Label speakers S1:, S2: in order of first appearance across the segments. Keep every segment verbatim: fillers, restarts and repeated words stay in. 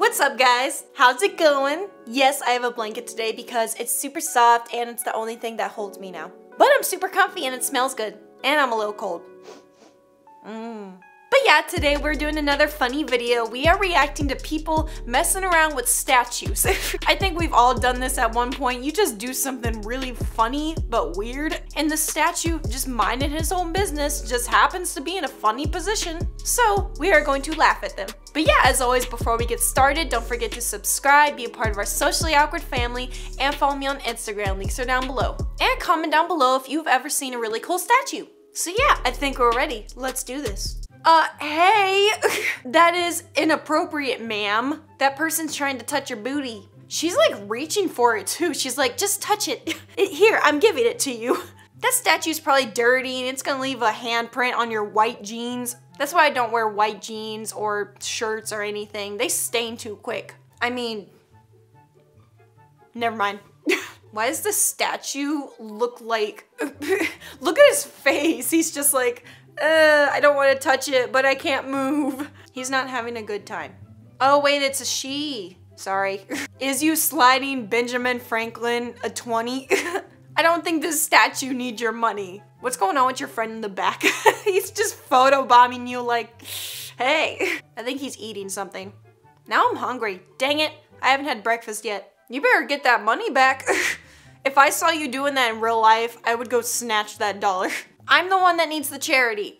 S1: What's up, guys? How's it going? Yes, I have a blanket today because it's super soft and it's the only thing that holds me now. But I'm super comfy and it smells good. And I'm a little cold. Mmm. But yeah, today we're doing another funny video. We are reacting to people messing around with statues. I think we've all done this at one point. You just do something really funny but weird, and the statue just minding his own business just happens to be in a funny position. So we are going to laugh at them. But yeah, as always, before we get started, don't forget to subscribe, be a part of our socially awkward family, and follow me on Instagram. Links are down below. And comment down below if you've ever seen a really cool statue. So yeah, I think we're ready. Let's do this. Uh, hey, that is inappropriate, ma'am. That person's trying to touch your booty. She's like reaching for it too. She's like, just touch it. Here, I'm giving it to you. That statue's probably dirty and it's gonna leave a handprint on your white jeans. That's why I don't wear white jeans or shirts or anything. They stain too quick. I mean, never mind. Why does the statue look like, look at his face. He's just like, Uh, I don't want to touch it, but I can't move. He's not having a good time. Oh wait, it's a she. Sorry. Is you sliding Benjamin Franklin a twenty? I don't think this statue needs your money. What's going on with your friend in the back? He's just photobombing you like, hey. I think he's eating something. Now I'm hungry. Dang it, I haven't had breakfast yet. You better get that money back. If I saw you doing that in real life, I would go snatch that dollar. I'm the one that needs the charity.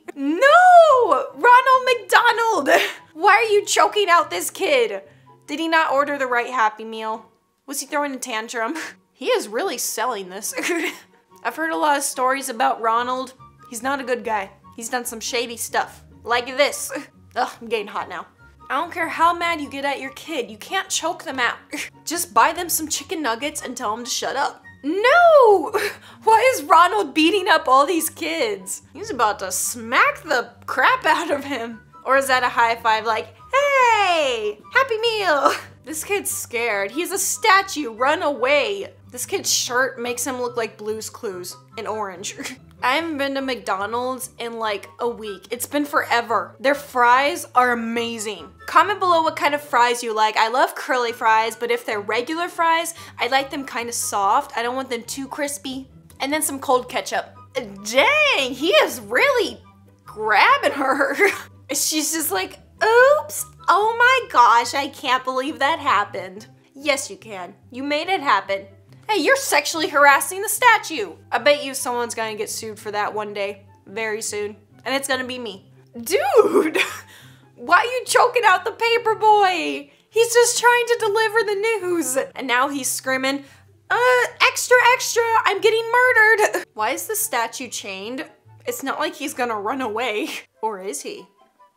S1: No! Ronald McDonald! Why are you choking out this kid? Did he not order the right Happy Meal? Was he throwing a tantrum? He is really selling this. I've heard a lot of stories about Ronald. He's not a good guy. He's done some shady stuff. Like this. Ugh, I'm getting hot now. I don't care how mad you get at your kid. You can't choke them out. Just buy them some chicken nuggets and tell them to shut up. No! Why is Ronald beating up all these kids? He's about to smack the crap out of him. Or is that a high five like, hey, Happy Meal? This kid's scared. He's a statue, run away. This kid's shirt makes him look like Blue's Clues in orange. I haven't been to McDonald's in like a week. It's been forever. Their fries are amazing. Comment below what kind of fries you like. I love curly fries, but if they're regular fries, I like them kind of soft. I don't want them too crispy. And then some cold ketchup. Dang, he is really grabbing her. She's just like, oops. Oh my gosh, I can't believe that happened. Yes, you can. You made it happen. Hey, you're sexually harassing the statue. I bet you someone's gonna get sued for that one day, very soon. And it's gonna be me. Dude, why are you choking out the paper boy? He's just trying to deliver the news. And now he's screaming, uh, extra, extra, I'm getting murdered. Why is the statue chained? It's not like he's gonna run away. Or is he?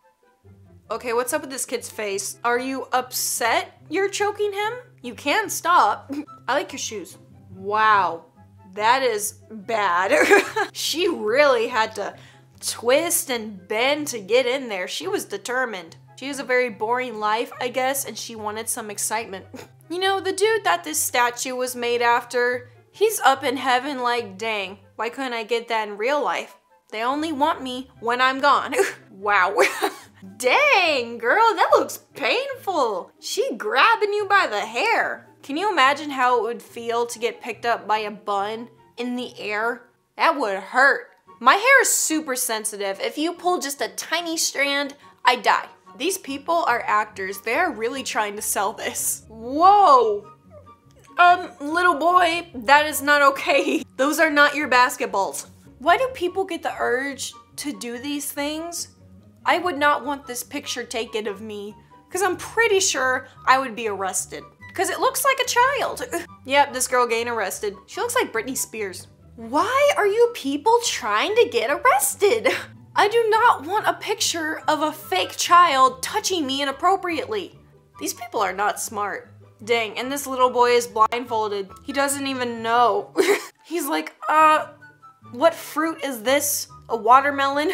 S1: Okay, what's up with this kid's face? Are you upset you're choking him? You can stop. I like your shoes. Wow, that is bad. She really had to twist and bend to get in there. She was determined. She has a very boring life, I guess, and she wanted some excitement. You know, the dude that this statue was made after, he's up in heaven like, dang, why couldn't I get that in real life? They only want me when I'm gone. Wow. Dang, girl, that looks painful. She grabbing you by the hair. Can you imagine how it would feel to get picked up by a bun in the air? That would hurt. My hair is super sensitive. If you pull just a tiny strand, I die. These people are actors. They're really trying to sell this. Whoa. Um, little boy, that is not okay. Those are not your basketballs. Why do people get the urge to do these things? I would not want this picture taken of me because I'm pretty sure I would be arrested because it looks like a child. Yep, this girl getting arrested. She looks like Britney Spears. Why are you people trying to get arrested? I do not want a picture of a fake child touching me inappropriately. These people are not smart. Dang, and this little boy is blindfolded. He doesn't even know. He's like, uh, what fruit is this? A watermelon?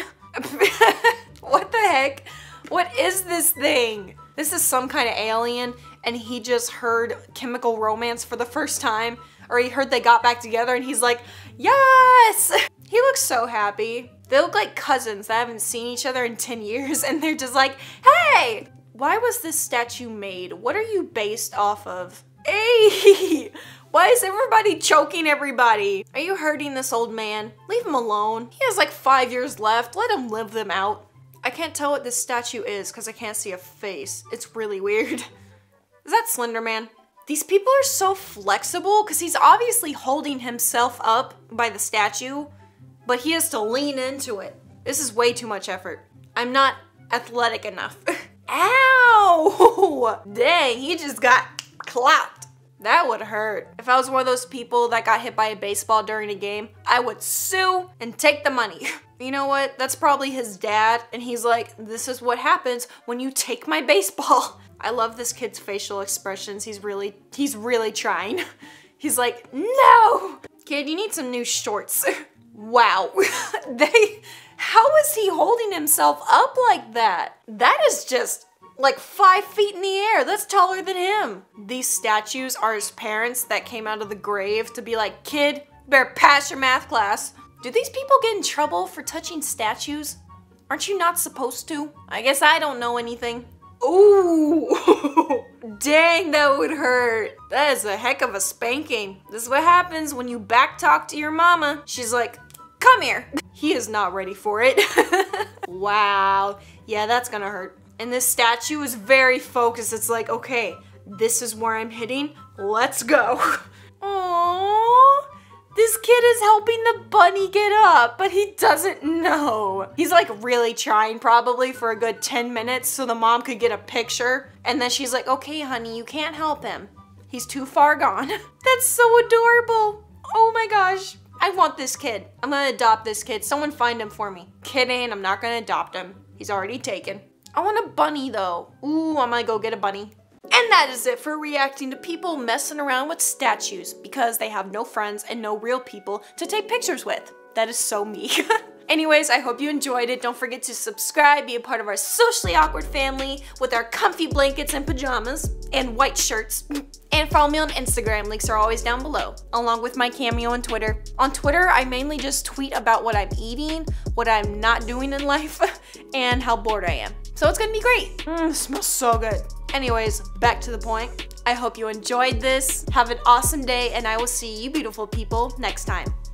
S1: What the heck? What is this thing? This is some kind of alien and he just heard Chemical Romance for the first time, or he heard they got back together and he's like, yes! He looks so happy. They look like cousins that haven't seen each other in ten years and they're just like, hey! Why was this statue made? What are you based off of? Hey! Why is everybody choking everybody? Are you hurting this old man? Leave him alone. He has like five years left. Let him live them out. I can't tell what this statue is because I can't see a face. It's really weird. Is that Slender Man? These people are so flexible because he's obviously holding himself up by the statue, but he has to lean into it. This is way too much effort. I'm not athletic enough. Ow! Dang, he just got clapped. That would hurt. If I was one of those people that got hit by a baseball during a game, I would sue and take the money. You know what? That's probably his dad, and he's like, this is what happens when you take my baseball. I love this kid's facial expressions. He's really, he's really trying. He's like, no! Kid, you need some new shorts. Wow. They, how is he holding himself up like that? That is just like five feet in the air. That's taller than him. These statues are his parents that came out of the grave to be like, kid, better pass your math class. Do these people get in trouble for touching statues? Aren't you not supposed to? I guess I don't know anything. Ooh, dang, that would hurt. That is a heck of a spanking. This is what happens when you backtalk to your mama. She's like, come here. He is not ready for it. Wow, yeah, that's gonna hurt. And this statue is very focused. It's like, okay, this is where I'm hitting. Let's go. Aww. This kid is helping the bunny get up, but he doesn't know. He's like really trying probably for a good ten minutes so the mom could get a picture. And then she's like, okay, honey, you can't help him. He's too far gone. That's so adorable. Oh my gosh. I want this kid. I'm gonna adopt this kid. Someone find him for me. Kidding, I'm not gonna adopt him. He's already taken. I want a bunny though. Ooh, I'm gonna go get a bunny. And that is it for reacting to people messing around with statues because they have no friends and no real people to take pictures with. That is so me. Anyways, I hope you enjoyed it. Don't forget to subscribe, be a part of our socially awkward family with our comfy blankets and pajamas and white shirts. And follow me on Instagram, links are always down below, along with my Cameo on Twitter. On Twitter, I mainly just tweet about what I'm eating, what I'm not doing in life, and how bored I am. So it's gonna be great. Mmm, it smells so good. Anyways, back to the point. I hope you enjoyed this. Have an awesome day, and I will see you beautiful people next time.